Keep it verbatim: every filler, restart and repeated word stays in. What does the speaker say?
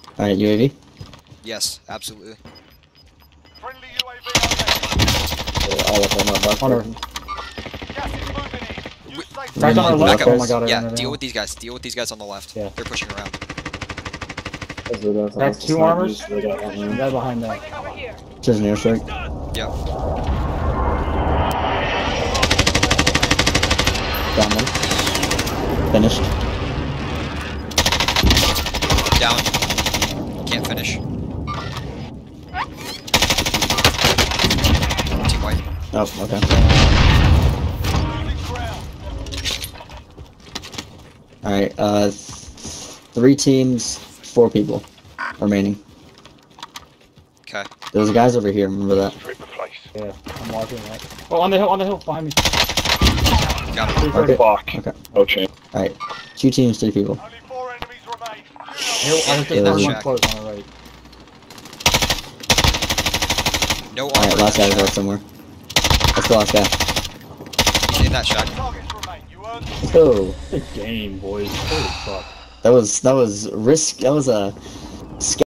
Alright, U A V? Yes, absolutely. Friendly U A V Uh, all up on my butt. On our, gas is moving in. Use safe guys on our Back left. up. Oh my god, I Yeah, ran deal out. with these guys. Deal with these guys on the left. Yeah. They're pushing around. That's two armors. They got one room. Guy behind that. cover here. Just an airstrike. Yep. Down one. Finished. Down. Can't finish. Team white. Oh, okay. Moving ground. Alright, uh, th three teams, four people remaining. Okay. There's guys over here, remember that? Yeah, I'm watching that. Oh, on the hill, on the hill, behind me. Got him. Okay. Fuck. Okay. Oh, chain. Alright, two teams, three people. Only four enemies remain. Hill, I think Yeah, there's there's one one. close on the right. No armor. Alright, in last that guy's shack. left somewhere. That's the last guy. He's in that shack. Targets remain. You earned Let's go. Good game, boys. Holy fuck. That was, that was risk, that was a